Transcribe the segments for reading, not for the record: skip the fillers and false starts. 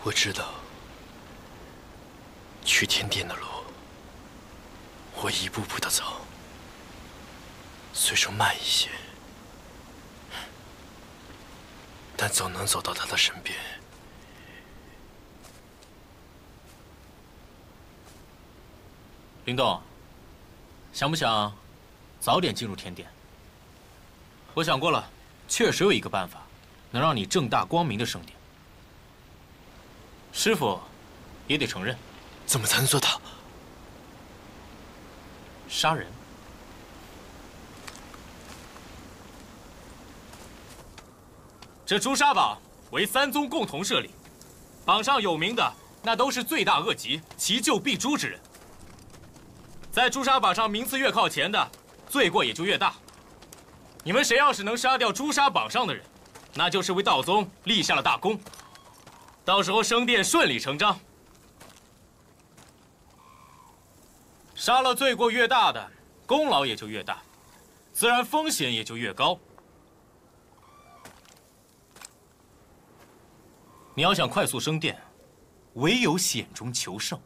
我知道，去天殿的路，我一步步的走，虽说慢一些，但总能走到他的身边。 林动，想不想早点进入天殿？我想过了，确实有一个办法，能让你正大光明的升殿。师傅也得承认， 怎么才能做到？ 杀人。这诛杀榜为三宗共同设立，榜上有名的那都是罪大恶极、其咎必诛之人。在诛杀榜上名次越靠前的，罪过也就越大。你们谁要是能杀掉诛杀榜上的人，那就是为道宗立下了大功，到时候升殿顺理成章。杀了罪过越大的，功劳也就越大，自然风险也就越高。你要想快速升殿，唯有险中求胜。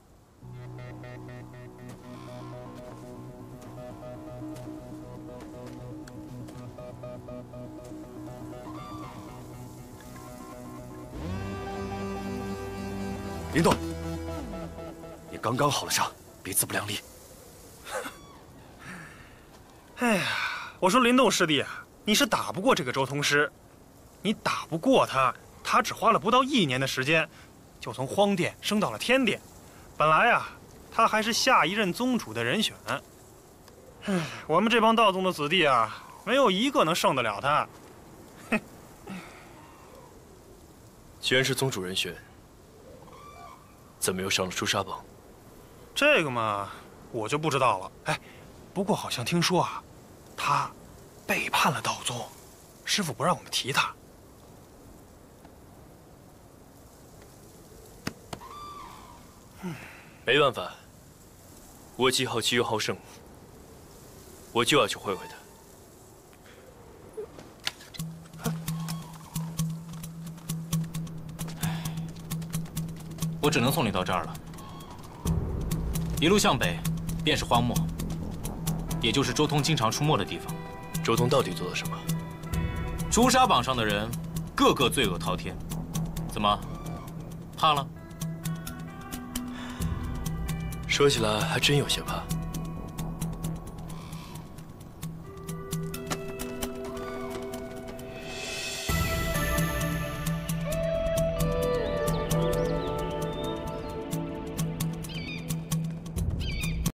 林动，你刚刚好了伤，别自不量力。 哎呀，我说林动师弟啊，你是打不过这个周通师，你打不过他，他只花了不到1年的时间，就从荒殿升到了天殿。本来啊，他还是下一任宗主的人选。唉，我们这帮道宗的子弟啊，没有一个能胜得了他。 既然是宗主人选，怎么又上了诛杀榜？ 这个嘛，我就不知道了。哎，不过好像听说啊，他背叛了道宗，师父不让我们提他。 没办法，我既好奇又好胜，我就要去会会他。 我只能送你到这儿了。一路向北，便是荒漠，也就是周通经常出没的地方。 周通到底做了什么？ 诛杀榜上的人，个个罪恶滔天。怎么，怕了？ 说起来还真有些怕。